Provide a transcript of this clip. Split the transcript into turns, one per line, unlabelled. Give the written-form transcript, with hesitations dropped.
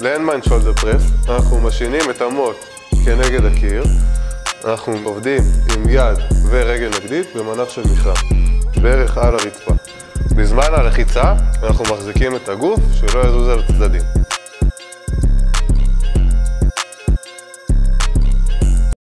ל-End-Mind Shoulder Press, אנחנו משינים את המוט כנגד הקיר, אנחנו עובדים עם יד ורגל נגדית במנח של מיכה, בערך על הרצפה. בזמן הלחיצה אנחנו מחזיקים את הגוף שלא יזוז על הצדדים.